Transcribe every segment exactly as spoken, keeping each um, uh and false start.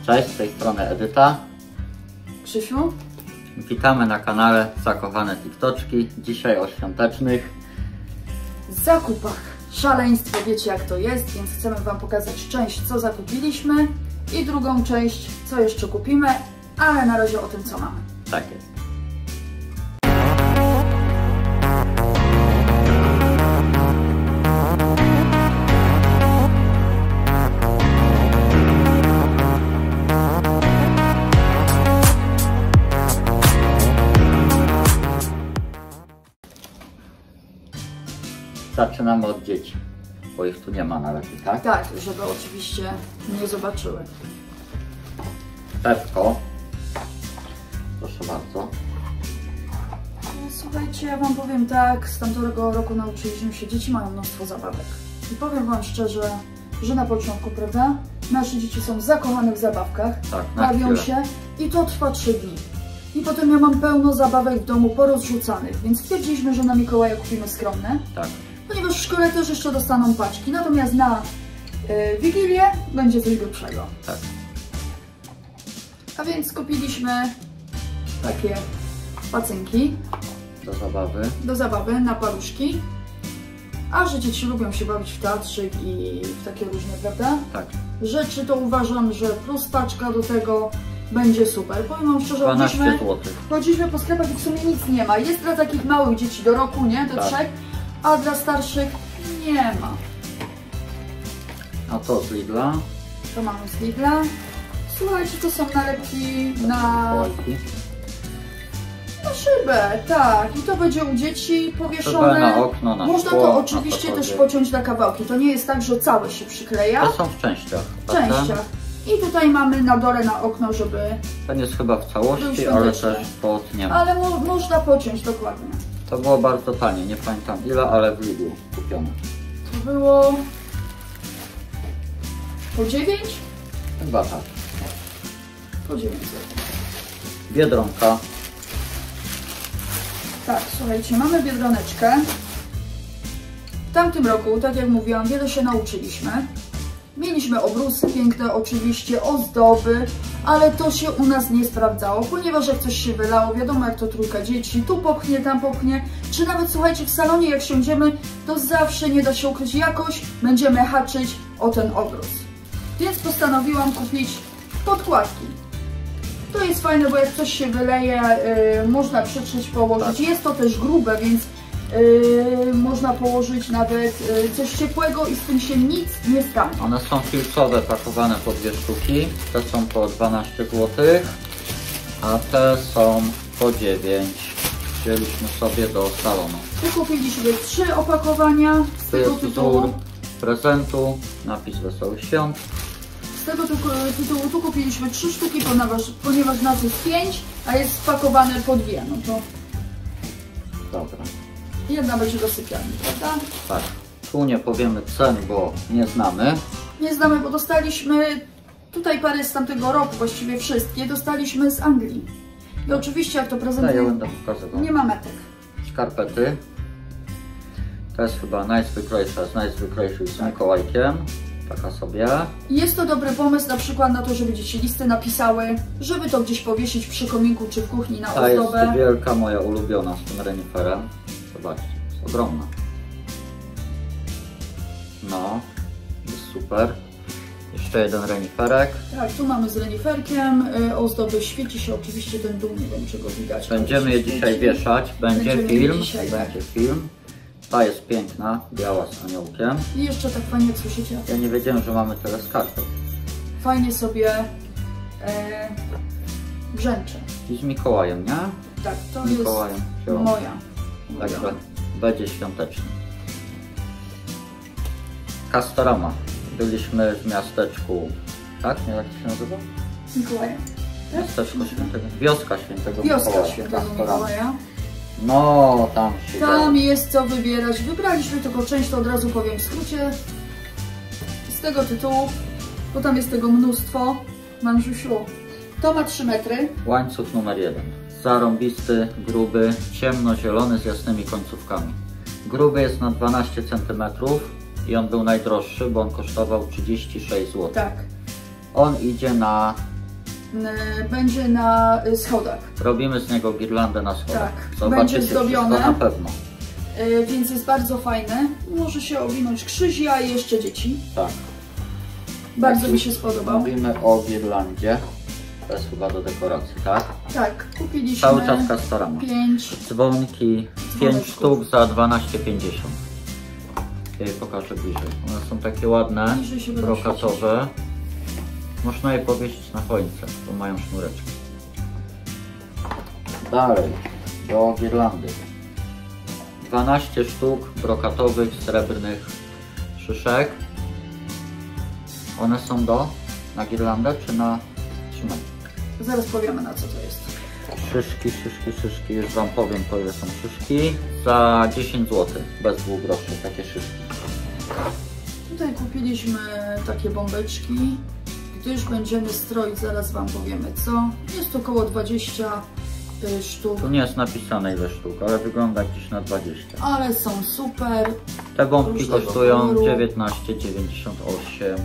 Cześć, z tej strony Edyta. Krzysiu. Witamy na kanale Zakochane TikToczki. Dzisiaj o świątecznych zakupach. Szaleństwo, wiecie jak to jest, więc chcemy Wam pokazać część, co zakupiliśmy i drugą część, co jeszcze kupimy, ale na razie o tym, co mamy. Tak jest. Zaczynamy od dzieci, bo ich tu nie ma na razie, tak? Tak, żeby oczywiście nie zobaczyły. Pepko. Proszę bardzo. Słuchajcie, ja Wam powiem tak, z tamtego roku nauczyliśmy się, dzieci mają mnóstwo zabawek. I powiem Wam szczerze, że na początku, prawda, nasze dzieci są zakochane w zabawkach, tak, bawią się i to trwa trzy dni. I potem ja mam pełno zabawek w domu porozrzucanych, więc stwierdziliśmy, że na Mikołaja kupimy skromne. Tak. Ponieważ w szkole też jeszcze dostaną paczki, natomiast na y, Wigilię będzie coś grubszego. Tak. A więc kupiliśmy takie pacynki do zabawy, do zabawy na paluszki. A że dzieci lubią się bawić w teatrzyk i w takie różne, prawda? Tak. Rzeczy, to uważam, że plus paczka do tego będzie super. Powiem Wam szczerze, dwanaście złotych. Chodziliśmy po sklepach i w sumie nic nie ma. Jest dla takich małych dzieci do roku, nie? Do tak. trzech. A dla starszych nie ma. A to z Lidla. To mamy z Lidla. Słuchajcie, to są nalepki na... na szybę, tak. I to będzie u dzieci powieszone. Na okno, na Można szkło, to oczywiście też pociąć na kawałki. To nie jest tak, że całe się przykleja. To są w częściach. W częściach. I tutaj mamy na dole na okno, żeby... To nie jest chyba w całości, ale też pod nie ma. Ale mo można pociąć dokładnie. To było bardzo tanie, nie pamiętam ile, ale w Lidlu kupione. To było... po dziewięć? Chyba tak. Po dziewięć złotych. Biedronka. Tak, słuchajcie, mamy biedroneczkę. W tamtym roku, tak jak mówiłam, wiele się nauczyliśmy. Mieliśmy obrusy piękne, oczywiście, ozdoby, ale to się u nas nie sprawdzało, ponieważ jak coś się wylało, wiadomo jak to trójka dzieci, tu popchnie, tam popchnie, czy nawet słuchajcie, w salonie jak siądziemy, to zawsze nie da się ukryć, jakoś będziemy haczyć o ten obrus. Więc postanowiłam kupić podkładki. To jest fajne, bo jak coś się wyleje, yy, można przetrzeć, położyć. Tak. Jest to też grube, więc Yy, można położyć nawet yy, coś ciepłego i z tym się nic nie stanie. One są filcowe, pakowane po dwie sztuki. Te są po dwanaście złotych, a te są po dziewięć. Wzięliśmy sobie do salonu. Tu kupiliśmy trzy opakowania z tu tego jest tytułu. wzór prezentu, napis Wesołych Świąt. Z tego tytułu tu kupiliśmy trzy sztuki, ponieważ, ponieważ nas jest pięć, a jest spakowane po dwie. No to... Dobra. Jedna będzie do sypialni, prawda? Tak. Tu nie powiemy cen, bo nie znamy. Nie znamy, bo dostaliśmy tutaj parę z tamtego roku, właściwie wszystkie, dostaliśmy z Anglii. I oczywiście jak to prezentuje, ja będę pokazywał. Nie ma metek. Skarpety. To jest chyba najzwyklejsza z najzwyklejszych z Mikołajkiem. Taka sobie. Jest to dobry pomysł na przykład na to, żeby dzieci listy napisały, żeby to gdzieś powiesić przy kominku czy w kuchni na Ta ozdobę. jest wielka, moja ulubiona z tym reniferem. Zobaczcie, jest ogromna. No, jest super. Jeszcze jeden reniferek. Tak, tu mamy z reniferkiem, y, ozdoby, świeci się oczywiście ten dół, nie wiem czy go widać. Będziemy je dzisiaj świeci. wieszać, będzie Będziemy film, dzisiaj, będzie tak. film. Ta jest piękna, biała z aniołkiem. I jeszcze tak fajnie, jak słyszycie. Ja nie wiedziałem, że mamy tyle skarpet. Fajnie sobie e, brzęcze. I z Mikołajem, nie? Tak, to Mikołajem jest się moja. Także będzie świątecznie. Castorama. Byliśmy w miasteczku, tak? Nie, jak to się nazywa? Mikołaja. Tak? Miasteczko Świętego, wioska Świętego Wioska Mikołaja. Świętego Castorama. Mikołaja. No, tam się Tam jest co wybierać. Wybraliśmy tylko część, to od razu powiem w skrócie. Z tego tytułu, bo tam jest tego mnóstwo. Manżusiu, to ma trzy metry. Łańcuch numer jeden. Zarąbisty, gruby, ciemnozielony z jasnymi końcówkami. Gruby jest na dwanaście centymetrów i on był najdroższy, bo on kosztował trzydzieści sześć złotych. Tak. On idzie na y, będzie na schodach. Robimy z niego girlandę na schodach. Tak, Zobaczycie będzie zdobione. na pewno. Y, więc jest bardzo fajne. Może się owinąć krzyż, a jeszcze dzieci. Tak. Bardzo mi się spodobał. Mówimy o girlandzie. To jest chyba do dekoracji, tak? Tak, kupiliśmy Cały czas Castorama. pięć Dzwonki, pięć sztuk za dwanaście pięćdziesiąt. Ja je pokażę bliżej. One są takie ładne, Bliżej się będą brokatowe. Można je powiesić na choince, bo mają sznureczki. Dalej, do girlandy. dwanaście sztuk brokatowych, srebrnych szyszek. One są do, na girlandę czy na trzymanie? Zaraz powiemy, na co to jest. Szyszki, szyszki, szyszki, już wam powiem, po ile są szyszki. Za dziesięć złotych, bez dwóch groszy, takie szyszki. Tutaj kupiliśmy takie bombeczki, gdyż będziemy stroić, zaraz wam powiemy co. Jest około dwadzieścia sztuk, Tu nie jest napisane ile sztuk, ale wygląda gdzieś na dwadzieścia. ale są super. Te bombki Różnego kosztują koloru. dziewiętnaście dziewięćdziesiąt osiem.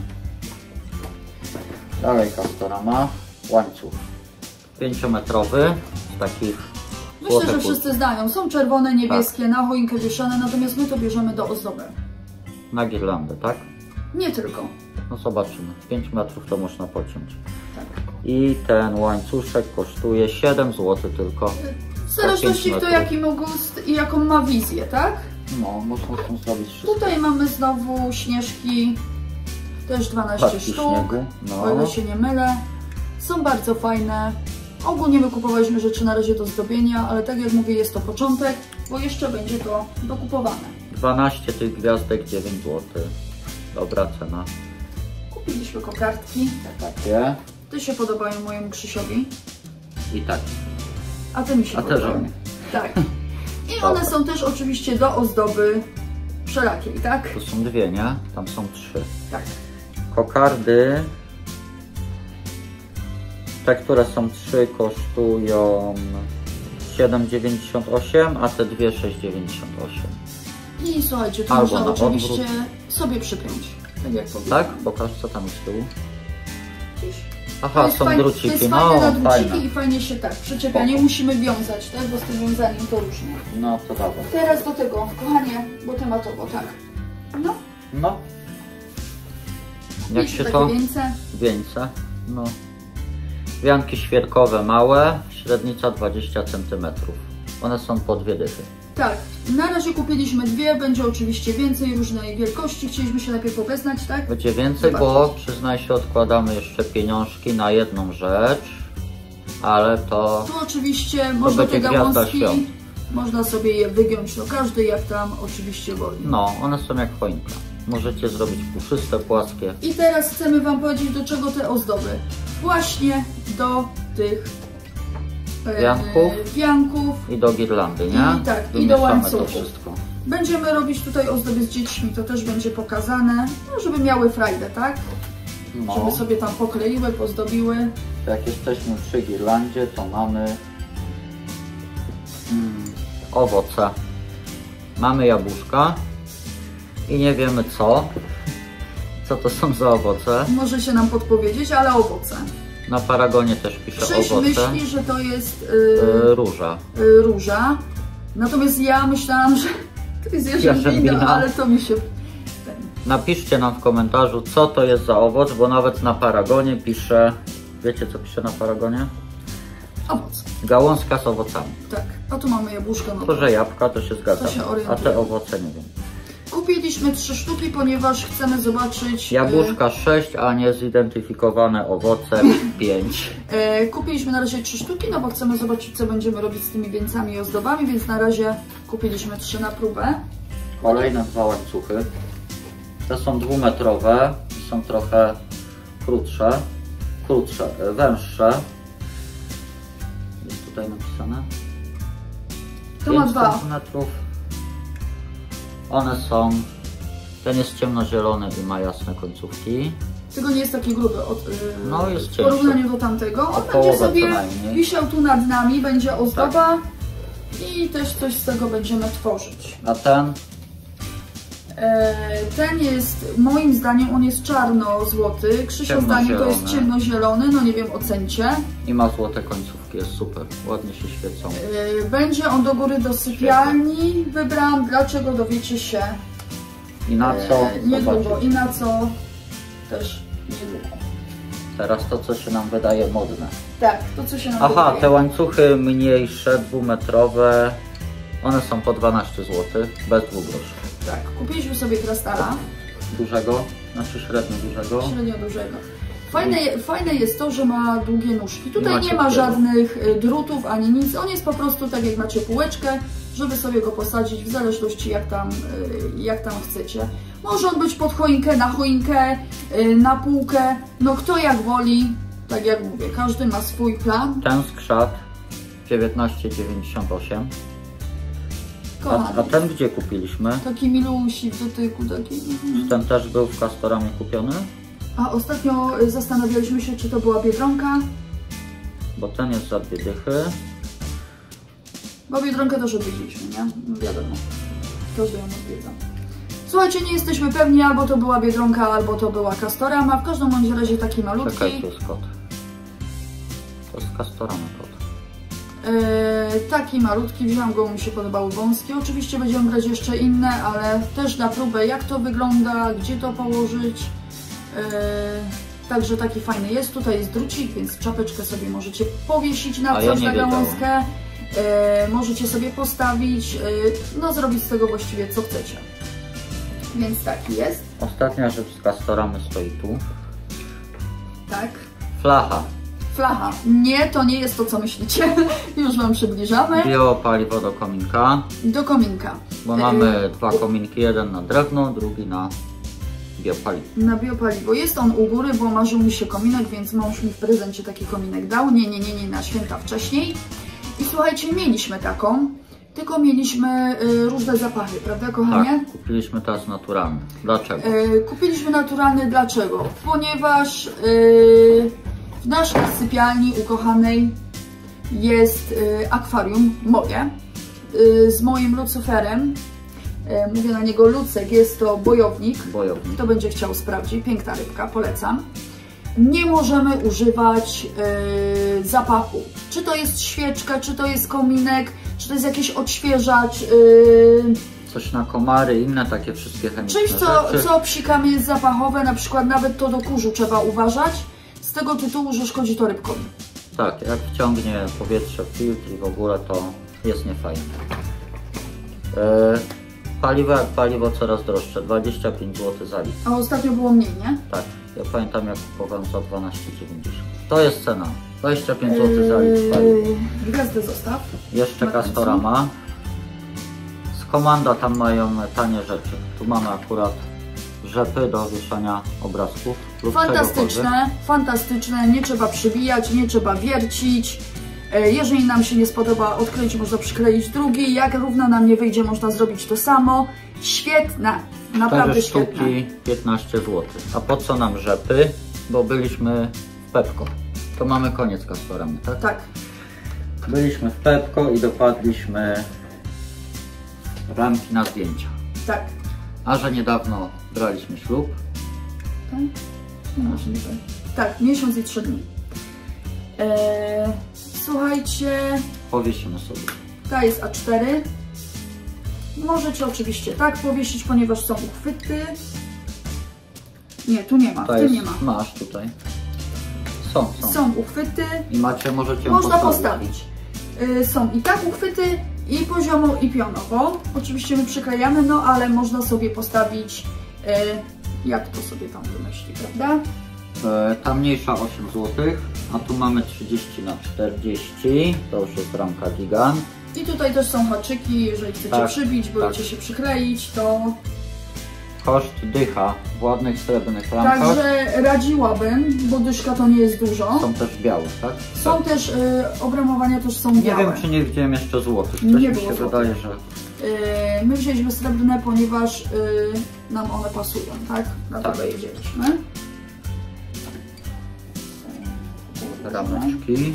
Dalej Castorama, łańcuch pięciometrowy z takich Myślę, że złotych wszyscy znają. Są czerwone, niebieskie, na choinkę wieszane, natomiast my to bierzemy do ozdoby. na girlandę, tak? Nie tylko. No zobaczymy, pięć metrów to można pociąć. Tak. I ten łańcuszek kosztuje siedem złotych tylko. W zależności kto metrów. jaki ma gust i jaką ma wizję, tak? No, można tu zrobić wszystko. Tutaj mamy znowu śnieżki, też dwanaście Paczki sztuk, śniegu, no. o ile się nie mylę. Są bardzo fajne. Ogólnie my kupowaliśmy rzeczy na razie do zdobienia, ale tak jak mówię, jest to początek, bo jeszcze będzie to dokupowane. dwanaście tych gwiazdek, dziewięć złotych. Dobra cena. Kupiliśmy kokardki. Takie Te się podobają mojemu Krzysiowi, i tak. a te mi się A te podobają. żonie. Tak. I one są też oczywiście do ozdoby wszelakiej, tak? Tu są dwie, nie? Tam są trzy. Tak. Kokardy, te, które są trzy, kosztują siedem dziewięćdziesiąt osiem, a te dwie sześć dziewięćdziesiąt osiem. I słuchajcie, tu Albo można na oczywiście odwrót. sobie przypiąć, tak jak powiedziałem. Tak? Pokaż, co tam jest z tyłu. Gdzieś. To Aha, jest są fajne, To druciki, jest no fajne na druciki fajne. i fajnie się tak przyczepia. Nie Spoko. musimy wiązać, tak? Bo z tym wiązaniem to różnie. No to dawaj. Teraz do tego, kochanie, bo tematowo, tak. No, No. Jak jest się takie to... wieńce. Wieńce. No. Wianki świerkowe małe, średnica dwadzieścia centymetrów. One są po dwie dychy. Tak, na razie kupiliśmy dwie, będzie oczywiście więcej różnej wielkości. Chcieliśmy się najpierw obeznać, tak? Będzie więcej, bo Zobaczyć. przyznaj się, odkładamy jeszcze pieniążki na jedną rzecz, ale to... Tu oczywiście można te będzie gwiazda gałązki, świąt. można sobie je wygiąć do każdej, jak tam oczywiście woli. No, one są jak choinka. Możecie zrobić puszyste, płaskie. I teraz chcemy wam powiedzieć, do czego te ozdoby. Właśnie do tych e, Wianków. wianków. I do girlandy, nie? I tak, i do Wymieszamy łańcuchu. to wszystko. Będziemy robić tutaj ozdoby z dziećmi, to też będzie pokazane, no, żeby miały frajdę, tak? No, Żeby sobie tam pokleiły, pozdobiły. jak jesteśmy przy girlandzie, to mamy mm, owoce. Mamy jabłuszka i nie wiemy co. Co to są za owoce? Możecie nam podpowiedzieć, ale owoce. Na paragonie też pisze Krzyś owoce. myśli, że to jest Yy, yy, róża. yy, róża. Natomiast ja myślałam, że to jest jarzębina, Jarzębina. ale to mi się... Ten. Napiszcie nam w komentarzu, co to jest za owoc, bo nawet na paragonie pisze... Wiecie, co pisze na paragonie? Owoc. Gałązka z owocami. Tak, a tu mamy jabłuszko. No To, że jabłka, to się zgadza. To się A orientuję. te owoce nie wiem. Kupiliśmy trzy sztuki, ponieważ chcemy zobaczyć... Jabłuszka sześć, a niezidentyfikowane owoce pięć. E, e, kupiliśmy na razie trzy sztuki, no bo chcemy zobaczyć, co będziemy robić z tymi wieńcami i ozdobami, więc na razie kupiliśmy trzy na próbę. Kolejne dwa łańcuchy. Te są dwumetrowe, są trochę krótsze, krótsze, e, węższe. Jest tutaj napisane. To ma pięć dwa. centymetrów. One są, ten jest ciemnozielony i ma jasne końcówki. Tego nie jest taki gruby od, yy, No, jest w cięższy. porównaniu do tamtego. O On będzie połowę sobie co najmniej. wisiał tu nad nami, będzie ozdoba i też coś z tego będziemy tworzyć. A ten Ten jest, moim zdaniem, on jest czarno-złoty. Krzysia zdaniem to jest ciemnozielony, no nie wiem, ocencie. I ma złote końcówki, jest super, ładnie się świecą. Będzie on do góry do sypialni. Wybrałam, dlaczego, dowiecie się. I na co? Niedługo. I na co? Też niedługo. Teraz to, co się nam wydaje modne. Tak, to co się nam Aha, wydaje. te łańcuchy mniejsze, dwumetrowe, one są po dwanaście złotych, bez dwóch groszy. Tak, kupiliśmy sobie krastala. Dużego, znaczy średnio dużego. Średnio dużego. Fajne, fajne jest to, że ma długie nóżki. Tutaj ma nie ma żadnych drutów ani nic. On jest po prostu tak jak macie półeczkę, żeby sobie go posadzić w zależności jak tam, jak tam chcecie. Może on być pod choinkę, na choinkę, na półkę. No kto jak woli. Tak jak mówię, każdy ma swój plan. Ten skrzat dziewiętnaście dziewięćdziesiąt osiem. A, a ten gdzie kupiliśmy? Taki milusi w dotyku, taki. Czy ten też był w Castoramie kupiony? A ostatnio zastanawialiśmy się, czy to była Biedronka. Bo ten jest za dwie dychy. Bo Biedronkę też odwiedziliśmy, nie? Wiadomo. Każdy ją odwiedza. Słuchajcie, nie jesteśmy pewni, albo to była Biedronka, albo to była Castorama. W każdym bądź razie taki malutki. Czekaj, to jest kot. To jest Castorama kot. Yy, taki malutki, wziąłem go, mi się podobały wąskie. Oczywiście będziemy brać jeszcze inne, ale też na próbę jak to wygląda, gdzie to położyć. Yy, także taki fajny jest. Tutaj jest drucik, więc czapeczkę sobie możecie powiesić na coś, na gałązkę. Yy, możecie sobie postawić, yy, no zrobić z tego właściwie co chcecie. Więc taki jest. Ostatnia rzecz z Castoramy stoi tu. Tak. Flacha. Flacha. Nie, to nie jest to, co myślicie. Już Wam przybliżamy. Biopaliwo do kominka. Do kominka. Bo mamy dwa kominki, jeden na drewno, drugi na biopaliwo. Na biopaliwo. Jest on u góry, bo marzył mi się kominek, więc mąż mi w prezencie taki kominek dał. Nie, nie, nie, nie, na święta wcześniej. I słuchajcie, mieliśmy taką, tylko mieliśmy y, różne zapachy, prawda kochanie? Tak, kupiliśmy teraz naturalny. Dlaczego? Y, kupiliśmy naturalny, dlaczego? Ponieważ y, w naszej sypialni ukochanej jest y, akwarium moje y, z moim lucyferem. Y, mówię na niego Lucek, jest to bojownik. Bojownik. Kto będzie chciał sprawdzić, piękna rybka, polecam. Nie możemy używać y, zapachu. Czy to jest świeczka, czy to jest kominek, czy to jest jakiś odświeżacz. Y, Coś na komary, inne takie wszystkie chemiczne Czymś, co, rzeczy. co psikamy jest zapachowe, na przykład nawet to do kurzu trzeba uważać. Z tego tytułu, że szkodzi to rybkom. Tak, jak wciągnie powietrze w filtr i w ogóle, to jest niefajne. E, paliwo jak paliwo coraz droższe, dwadzieścia pięć złotych za litr. A ostatnio było mniej, nie? Tak, ja pamiętam jak kupowałem za dwanaście dziewięćdziesiąt. To jest cena, dwadzieścia pięć złotych za litr paliwa. Gwiazdę zostaw. Jeszcze Castorama. Z Komanda tam mają tanie rzeczy. Tu mamy akurat rzepy do wieszania obrazków. Lub Fantastyczne, fantastyczne, nie trzeba przybijać, nie trzeba wiercić. Jeżeli nam się nie spodoba odkleić, można przykleić drugi. Jak równo nam nie wyjdzie, można zrobić to samo. Świetne, naprawdę świetne. Sztuki piętnaście złotych. A po co nam rzepy? Bo byliśmy w Pepco. To mamy koniec Castoramy, tak? Tak. Byliśmy w Pepco i dopadliśmy ramki na zdjęcia. Tak. A że niedawno braliśmy ślub. Tak? Możliwe. Tak, miesiąc i trzy dni. Eee, słuchajcie, Powiesimy sobie. ta jest A cztery. Możecie oczywiście tak powiesić, ponieważ są uchwyty. Nie, tu nie ma, To w tym jest, nie ma. masz tutaj. Są, są. Są uchwyty. I macie, możecie Można postawić. postawić. Yy, są i tak uchwyty, i poziomo, i pionowo. Oczywiście my przyklejamy, no ale można sobie postawić, yy, jak to sobie tam wymyśli, prawda? E, ta mniejsza osiem złotych, a tu mamy trzydzieści na czterdzieści. To już jest ramka gigant. I tutaj też są haczyki, jeżeli chcecie Tak, przybić, boicie tak. się przykleić, to... Koszt dycha w ładnych srebrnych ramkach. Także radziłabym, bo dyszka to nie jest dużo. Są też białe, tak? Są tak. też, y, obramowania też są Nie białe. wiem, czy nie widziałem jeszcze złotych. Coś Nie mi było się złotych. wydaje, że... Y, my wzięliśmy srebrne, ponieważ y, nam one pasują, tak? Dlatego Tak. jedzieliśmy. Rameczki.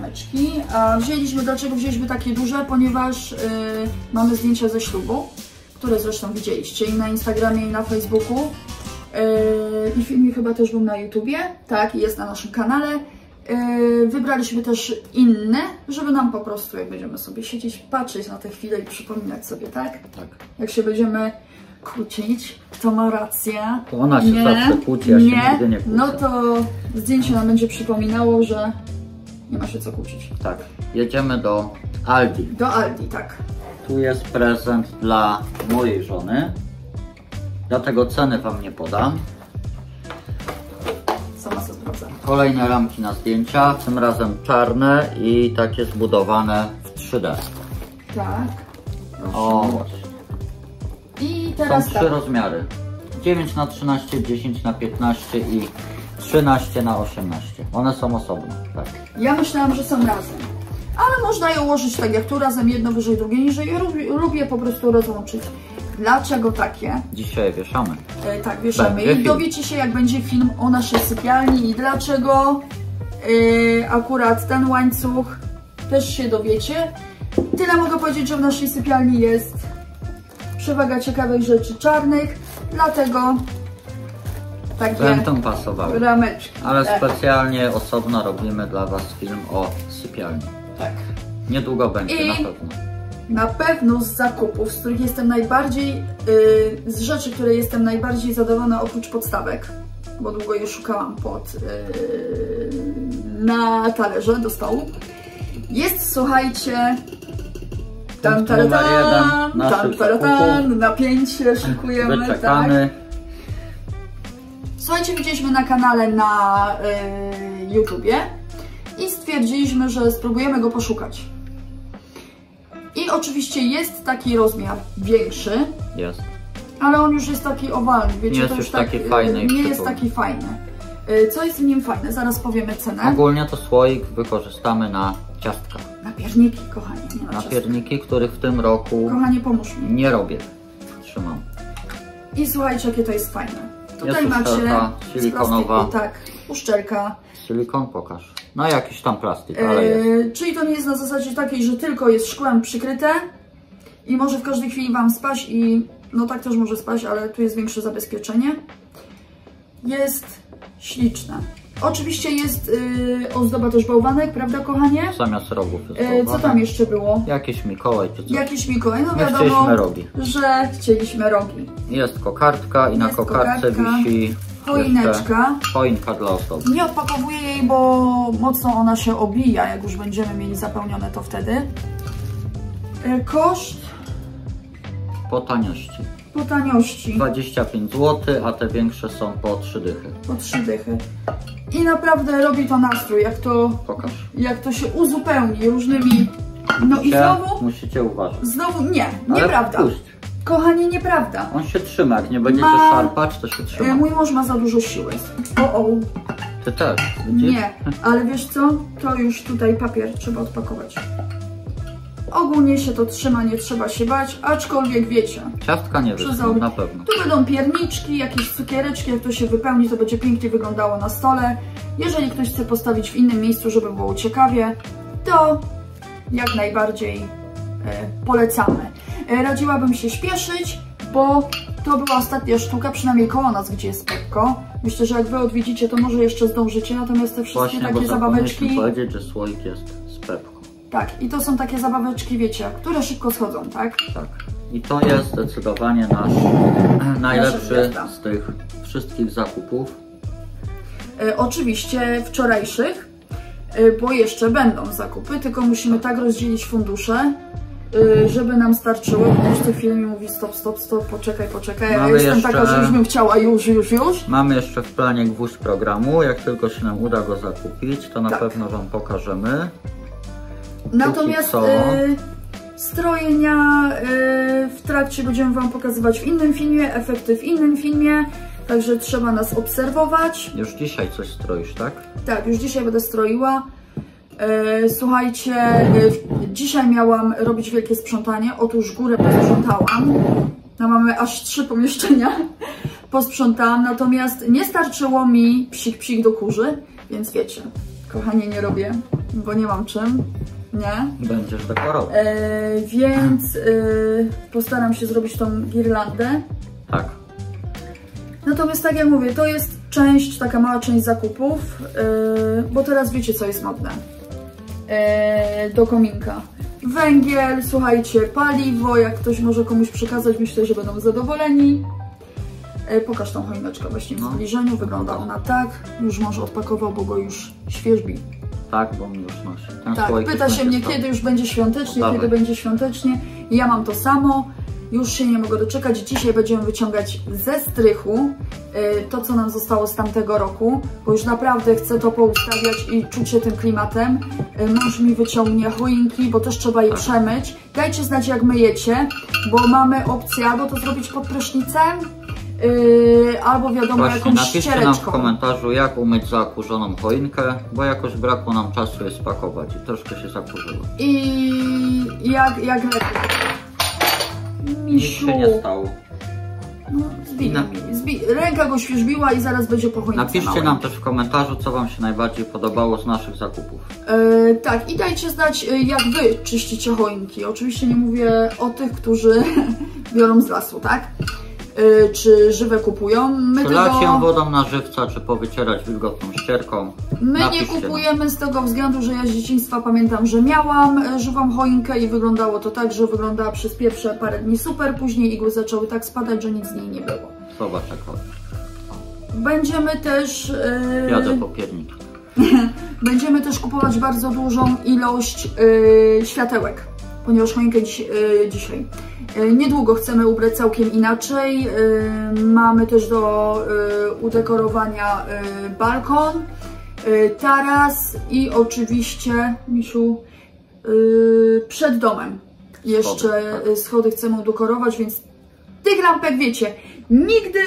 Rameczki. A wzięliśmy, dlaczego wzięliśmy takie duże? Ponieważ y, mamy zdjęcia ze ślubu. które zresztą widzieliście i na Instagramie, i na Facebooku. Yy, I filmik chyba też był na YouTubie, tak, jest na naszym kanale. Yy, wybraliśmy też inne, żeby nam po prostu, jak będziemy sobie siedzieć, patrzeć na te chwile i przypominać sobie, tak? Tak. Jak się będziemy kłócić, kto ma rację. To ona się nie, zawsze kłóci, a się nie, nigdy nie kłóci. no to zdjęcie nam będzie przypominało, że nie ma się co kłócić. Tak, jedziemy do Aldi. Do Aldi, tak. Tu jest prezent dla mojej żony. Dlatego ceny wam nie podam. Sama sobie sprawdzam. Kolejne ramki na zdjęcia, tym razem czarne i takie zbudowane w trzy D. Tak. Proszę. O, właśnie. I Są teraz trzy tak. rozmiary. dziewięć na trzynaście, dziesięć na piętnaście i trzynaście na osiemnaście. One są osobno, tak. Ja myślałam, że są razem. Ale można je ułożyć tak jak tu, razem jedno wyżej, drugie niżej. Ja lubię, lubię po prostu rozłączyć. Dlaczego takie? Dzisiaj wieszamy. E, tak, wieszamy. Będzie I film. dowiecie się, jak będzie film o naszej sypialni i dlaczego e, akurat ten łańcuch. Też się dowiecie. Tyle mogę powiedzieć, że w naszej sypialni jest przewaga ciekawych rzeczy czarnych, dlatego takie Będą pasowały. rameczki. Ale tak. specjalnie osobno robimy dla was film o sypialni. Tak. Niedługo będzie, I- na pewno. Na pewno z zakupów, z których jestem najbardziej, yy, z rzeczy, które jestem najbardziej zadowolona oprócz podstawek, bo długo je szukałam pod, yy, na talerze do stołu, jest, słuchajcie, tan, Punkt tan, numer jeden tan, naszych tan, tan, tan, zakupów. napięcie szykujemy, tak. Wyczekany. Słuchajcie, widzieliśmy na kanale na yy, YouTubie i stwierdziliśmy, że spróbujemy go poszukać. I oczywiście jest taki rozmiar większy, Jest. ale on już jest taki owalny, wiecie, Nie jest to już już tak, taki fajny i nie jest przytulny. taki fajny. Y, Co jest w nim fajne? Zaraz powiemy cenę. Ogólnie to słoik wykorzystamy na ciastka. Na pierniki, kochanie, nie na Na ciasto. pierniki, których w tym roku Kochanie, pomóż mi. nie robię. Trzymam. I słuchajcie, jakie to jest fajne. Tutaj Jest macie uszczelka z silikonowa. plastiku, tak, uszczelka. Silikon pokaż. No jakiś tam plastik, ale jest. Yy, czyli to nie jest na zasadzie takiej, że tylko jest szkłem przykryte i może w każdej chwili Wam spaść i no tak też może spaść, ale tu jest większe zabezpieczenie. Jest śliczne. Oczywiście jest yy, ozdoba też bałwanek, prawda kochanie? Zamiast rogów jest Yy, co bałwanek. tam jeszcze było? Jakiś Mikołaj czy coś. Jakiś Mikołaj, no My wiadomo, chcieliśmy rogi. że chcieliśmy rogi. Jest kokardka i na Jest kokardce kokardka, wisi choineczka. jeszcze choinka dla ozdoby. Nie odpakowuję jej, bo mocno ona się obija, jak już będziemy mieli zapełnione to wtedy. Yy, koszt Po taniości. po taniości. dwadzieścia pięć złotych, a te większe są po trzy dychy. Po trzy dychy. I naprawdę robi to nastrój, jak to, Pokaż. jak to się uzupełni różnymi... No i Musicie- znowu, Musicie uważać. znowu nie, Ale nieprawda. puść. Kochanie, nieprawda. On się trzyma, jak nie będziecie Ma- szarpać, to się E, trzyma. Mój mąż ma za dużo siły. O, o, Ty też, widzisz? nie. Ale wiesz co? To już tutaj papier trzeba odpakować. Ogólnie się to trzyma, nie trzeba się bać, aczkolwiek wiecie. Ciastka nie Przez wyschną, ognisko. na pewno. Tu będą pierniczki, jakieś cukiereczki, jak to się wypełni, to będzie pięknie wyglądało na stole. Jeżeli ktoś chce postawić w innym miejscu, żeby było ciekawie, to jak najbardziej e, polecamy. E, radziłabym się śpieszyć, bo to była ostatnia sztuka, przynajmniej koło nas, gdzie jest Pepko. Myślę, że jak Wy odwiedzicie, to może jeszcze zdążycie, natomiast te wszystkie Właśnie, bo takie zapomnieliśmy zabaweczki... powiedzieć, że słoik jest z pepką. Tak, i to są takie zabaweczki, wiecie, które szybko schodzą, tak? Tak. I to jest zdecydowanie nasz najlepszy gwiazda. z tych wszystkich zakupów. E, oczywiście wczorajszych, e, bo jeszcze będą zakupy, tylko musimy tak rozdzielić fundusze, e, żeby nam starczyło. Ktoś co chwilę mi mówi stop, stop, stop, poczekaj, poczekaj. Ja Mamy jestem jeszcze- taka, że już bym chciała już, już, już. Mamy jeszcze w planie gwóźdź programu. Jak tylko się nam uda go zakupić, to na Tak. pewno Wam pokażemy. Natomiast co? e, strojenia e, w trakcie będziemy Wam pokazywać w innym filmie, efekty w innym filmie, także trzeba nas obserwować. Już dzisiaj coś stroisz, tak? Tak, już dzisiaj będę stroiła. E, słuchajcie, e, dzisiaj miałam robić wielkie sprzątanie. Otóż górę posprzątałam. No, mamy aż trzy pomieszczenia. Posprzątałam, natomiast nie starczyło mi psik psik do kurzy, więc wiecie, kochanie, nie robię, bo nie mam czym. nie? Będziesz dekorował. E, więc e, postaram się zrobić tą girlandę. Tak. Natomiast tak jak mówię, to jest część, taka mała część zakupów, e, bo teraz wiecie, co jest modne e, do kominka. Węgiel, słuchajcie, paliwo, jak ktoś może komuś przekazać, myślę, że będą zadowoleni. E, pokaż tą choineczkę właśnie w No. zbliżeniu, wygląda ona tak. Już może odpakował, bo go już świeżbi. Tak, bo mi już nosi. Ten Tak, słoik pyta już się będzie mnie, stał. kiedy już będzie świątecznie, Dawaj. kiedy będzie świątecznie. Ja mam to samo, już się nie mogę doczekać. Dzisiaj będziemy wyciągać ze strychu y, to, co nam zostało z tamtego roku, bo już naprawdę chcę to poustawiać i czuć się tym klimatem. Y, mąż mi wyciągnie choinki, bo też trzeba je przemyć. Dajcie znać, jak myjecie, bo mamy opcję albo to zrobić pod prysznicem, Yy, albo wiadomo, Właśnie, jakąś napiszcie nam w ściereczką. komentarzu, jak umyć zakurzoną choinkę, bo jakoś brakło nam czasu je spakować i troszkę się zakurzyło. I jak, jak lepiej. Nic Misiu. się nie stało. No, zbij, Na- mi. zbij. Ręka go świeżbiła i zaraz będzie po choince Napiszcie małej. nam też w komentarzu, co wam się najbardziej podobało z naszych zakupów. E, tak, i dajcie znać, e, jak wy czyścicie choinki. Oczywiście nie mówię o tych, którzy biorą z lasu, tak? E, czy żywe kupują. My Czy lać ją tego... wodą na żywca, czy powycierać wilgotną ścierką? My nie Napiszcie nam. kupujemy z tego względu, że ja z dzieciństwa pamiętam, że miałam e, żywą choinkę i wyglądało to tak, że wyglądała przez pierwsze parę dni super, później igły zaczęły tak spadać, że nic z niej nie było. Zobacz jak chodzi. Będziemy też... e, Jadę po pierniki. Będziemy też kupować bardzo dużą ilość e, światełek, ponieważ choinkę dziś, e, dzisiaj. E, niedługo chcemy ubrać całkiem inaczej. E, mamy też do e, udekorowania e, balkon, e, taras i oczywiście, Misiu, e, przed domem jeszcze Schody, tak. e, schody chcemy udekorować, więc tych lampek, wiecie, nigdy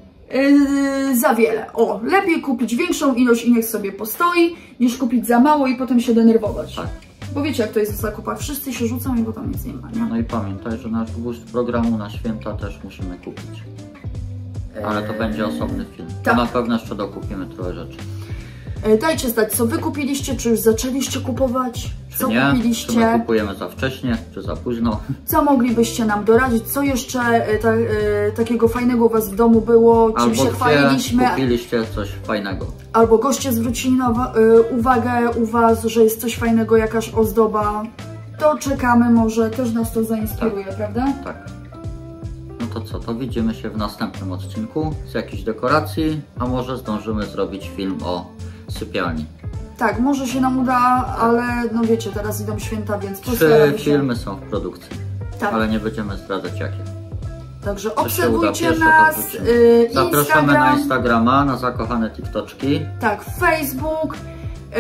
Yy, za wiele. O, lepiej kupić większą ilość i niech sobie postoi, niż kupić za mało i potem się denerwować. Tak. Bo wiecie, jak to jest w zakupach, wszyscy się rzucą i potem nic nie ma, nie? No i pamiętaj, że nasz gwóźdź programu na święta też musimy kupić. Ale to będzie osobny film. To tak. na pewno jeszcze dokupimy trochę rzeczy. Yy, dajcie znać, co wy kupiliście, czy już zaczęliście kupować, Czy co nie? Czy my kupiliście, kupujemy za wcześnie, czy za późno? co moglibyście nam doradzić, co jeszcze yy, ta, yy, takiego fajnego u was w domu było, czym Albo się gdzie chwaliliśmy, kupiliście coś fajnego. albo goście zwrócili na wa- yy, uwagę u was, że jest coś fajnego, jakaś ozdoba. To czekamy, może też nas to zainspiruje, prawda? Tak. No to co, to widzimy się w następnym odcinku z jakichś dekoracji, a może zdążymy zrobić film o sypialni. Tak, może się nam uda, ale no wiecie, teraz idą święta, więc Trzy postaramy się. filmy są w produkcji, Tak, ale nie będziemy zdradzać jakie. także Co się uda obserwujcie pierwsze, to nas, wrzucimy. yy, Zapraszamy Instagram, na Instagrama, na zakochane TikToczki, tak, Facebook, yy,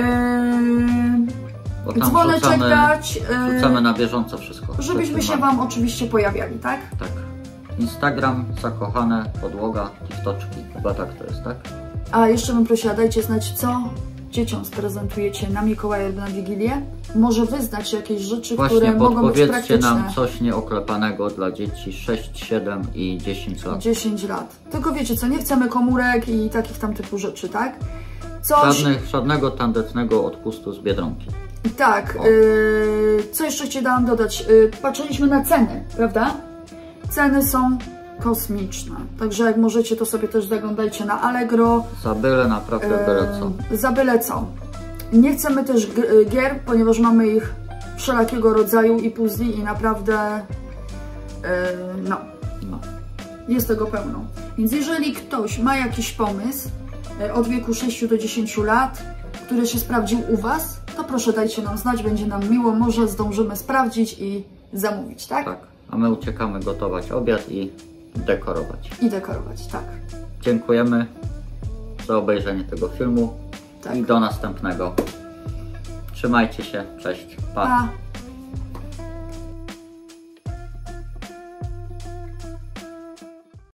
bo tam dzwoneczek wrzucamy, dać, yy, wrzucamy na bieżąco wszystko. żebyśmy co się mamy. Wam oczywiście pojawiali, tak? Tak. Instagram, zakochane, podłoga, TikToczki. Chyba tak to jest, tak? A jeszcze bym prosiła, dajcie znać, co dzieciom sprezentujecie na Mikołaja lub na Wigilię. Może wy znacie jakieś rzeczy, Właśnie, które mogą być podpowiedzcie praktyczne. nam coś nieoklepanego dla dzieci sześć, siedem i dziesięć lat. dziesięć lat. Tylko wiecie co, nie chcemy komórek i takich tam typu rzeczy, tak? Coś... Żadnych, żadnego tandetnego odpustu z Biedronki. Tak, O. yy, co jeszcze chciałam dodać? Yy, patrzyliśmy na ceny, prawda? Ceny są kosmiczne, także jak możecie, to sobie też zaglądajcie na Allegro. Za byle, naprawdę byle co. Yy, za byle co. Nie chcemy też g- gier, ponieważ mamy ich wszelakiego rodzaju i puzli i naprawdę yy, no, No. jest tego pełno. Więc jeżeli ktoś ma jakiś pomysł yy, od wieku sześciu do dziesięciu lat, który się sprawdził u was, to proszę dajcie nam znać, będzie nam miło, może zdążymy sprawdzić i zamówić, tak? Tak. A my uciekamy gotować obiad i dekorować. I dekorować, tak. Dziękujemy za obejrzenie tego filmu Tak. i do następnego. Trzymajcie się, cześć, pa. Pa!